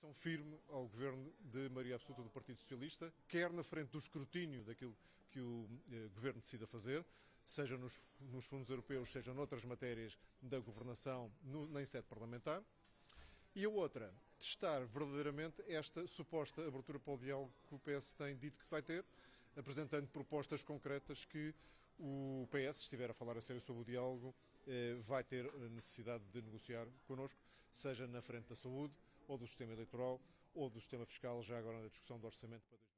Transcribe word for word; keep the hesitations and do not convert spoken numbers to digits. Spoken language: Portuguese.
oposição firme ao governo de maioria absoluta do Partido Socialista, quer na frente do escrutínio daquilo que o eh, governo decida fazer, seja nos, nos fundos europeus, seja noutras matérias da governação no, em sede parlamentar. E a outra, testar verdadeiramente esta suposta abertura para o diálogo que o P S tem dito que vai ter, apresentando propostas concretas que o P S, se estiver a falar a sério sobre o diálogo, vai ter necessidade de negociar connosco, seja na frente da saúde, ou do sistema eleitoral, ou do sistema fiscal, já agora na discussão do orçamento para dois mil e vinte.